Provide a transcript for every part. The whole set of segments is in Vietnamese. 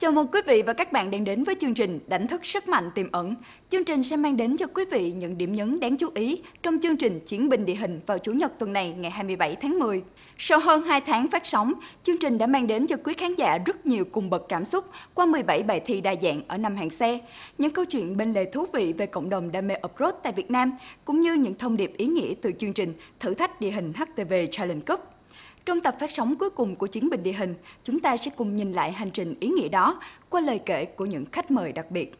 Chào mừng quý vị và các bạn đang đến với chương trình Đánh thức sức mạnh tiềm ẩn. Chương trình sẽ mang đến cho quý vị những điểm nhấn đáng chú ý trong chương trình Chiến binh địa hình vào Chủ nhật tuần này ngày 27 tháng 10. Sau hơn 2 tháng phát sóng, chương trình đã mang đến cho quý khán giả rất nhiều cung bậc cảm xúc qua 17 bài thi đa dạng ở 5 hạng xe, những câu chuyện bên lề thú vị về cộng đồng đam mê off-road tại Việt Nam, cũng như những thông điệp ý nghĩa từ chương trình Thử thách địa hình HTV Challenge Cup. Trong tập phát sóng cuối cùng của Chiến binh địa hình, chúng ta sẽ cùng nhìn lại hành trình ý nghĩa đó qua lời kể của những khách mời đặc biệt.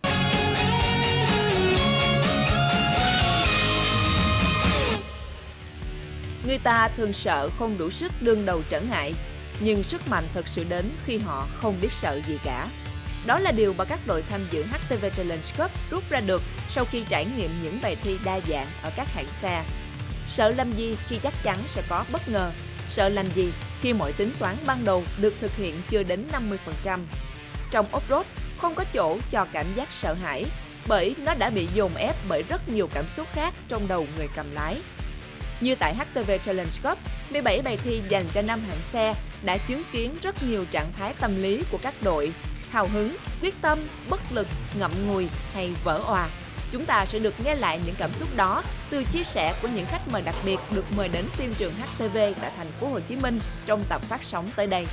Người ta thường sợ không đủ sức đương đầu trở ngại, nhưng sức mạnh thật sự đến khi họ không biết sợ gì cả. Đó là điều mà các đội tham dự HTV Challenge Cup rút ra được sau khi trải nghiệm những bài thi đa dạng ở các hạng xe. Sợ làm gì khi chắc chắn sẽ có bất ngờ? Sợ làm gì khi mọi tính toán ban đầu được thực hiện chưa đến 50%? Trong off-road không có chỗ cho cảm giác sợ hãi, bởi nó đã bị dồn ép bởi rất nhiều cảm xúc khác trong đầu người cầm lái. Như tại HTV Challenge Cup, 17 bài thi dành cho 5 hạng xe đã chứng kiến rất nhiều trạng thái tâm lý của các đội: hào hứng, quyết tâm, bất lực, ngậm ngùi hay vỡ òa. Chúng ta sẽ được nghe lại những cảm xúc đó từ chia sẻ của những khách mời đặc biệt được mời đến phim trường HTV tại thành phố Hồ Chí Minh trong tập phát sóng tới đây.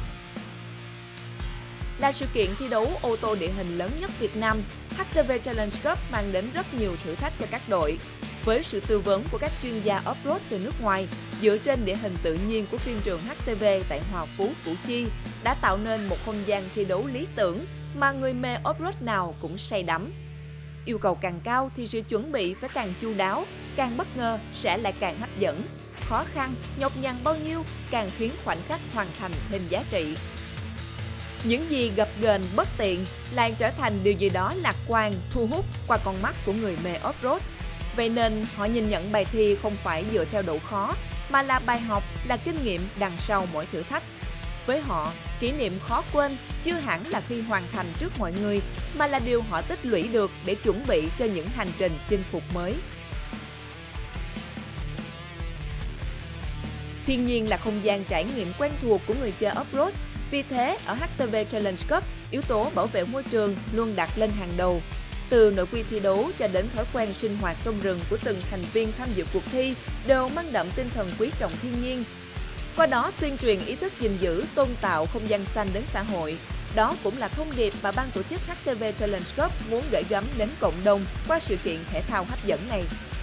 Là sự kiện thi đấu ô tô địa hình lớn nhất Việt Nam, HTV Challenge Cup mang đến rất nhiều thử thách cho các đội. Với sự tư vấn của các chuyên gia off-road từ nước ngoài, dựa trên địa hình tự nhiên của phim trường HTV tại Hòa Phú, Củ Chi, đã tạo nên một không gian thi đấu lý tưởng mà người mê off-road nào cũng say đắm. Yêu cầu càng cao thì sự chuẩn bị phải càng chu đáo, càng bất ngờ sẽ lại càng hấp dẫn. Khó khăn, nhọc nhằn bao nhiêu càng khiến khoảnh khắc hoàn thành thêm giá trị. Những gì gập ghềnh bất tiện lại trở thành điều gì đó lạc quan, thu hút qua con mắt của người mê off-road. Vậy nên họ nhìn nhận bài thi không phải dựa theo độ khó, mà là bài học, là kinh nghiệm đằng sau mỗi thử thách. Với họ, kỷ niệm khó quên chưa hẳn là khi hoàn thành trước mọi người, mà là điều họ tích lũy được để chuẩn bị cho những hành trình chinh phục mới. Thiên nhiên là không gian trải nghiệm quen thuộc của người chơi off-road. Vì thế, ở HTV Challenge Cup, yếu tố bảo vệ môi trường luôn đặt lên hàng đầu. Từ nội quy thi đấu cho đến thói quen sinh hoạt trong rừng của từng thành viên tham dự cuộc thi đều mang đậm tinh thần quý trọng thiên nhiên. Qua đó tuyên truyền ý thức gìn giữ, tôn tạo không gian xanh đến xã hội. Đó cũng là thông điệp mà ban tổ chức HTV Challenge Cup muốn gửi gắm đến cộng đồng qua sự kiện thể thao hấp dẫn này.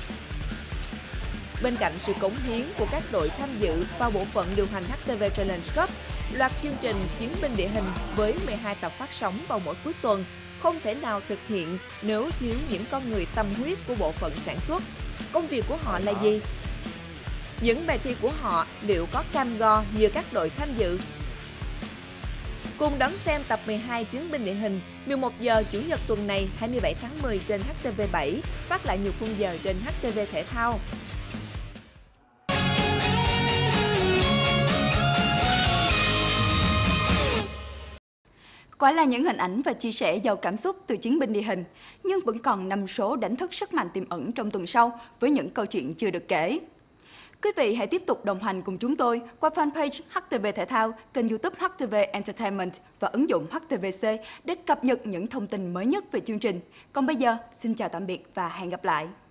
Bên cạnh sự cống hiến của các đội tham dự vào bộ phận điều hành HTV Challenge Cup, loạt chương trình Chiến binh địa hình với 12 tập phát sóng vào mỗi cuối tuần không thể nào thực hiện nếu thiếu những con người tâm huyết của bộ phận sản xuất. Công việc của họ là gì? Những bài thi của họ liệu có cam go như các đội tham dự? Cùng đón xem tập 12 Chiến binh địa hình 11 giờ Chủ nhật tuần này 27 tháng 10 trên HTV7, phát lại nhiều khung giờ trên HTV Thể thao. Quả là những hình ảnh và chia sẻ giàu cảm xúc từ Chiến binh địa hình, nhưng vẫn còn 5 số đánh thức sức mạnh tiềm ẩn trong tuần sau với những câu chuyện chưa được kể. Quý vị hãy tiếp tục đồng hành cùng chúng tôi qua fanpage HTV Thể thao, kênh YouTube HTV Entertainment và ứng dụng HTVC để cập nhật những thông tin mới nhất về chương trình. Còn bây giờ, xin chào tạm biệt và hẹn gặp lại!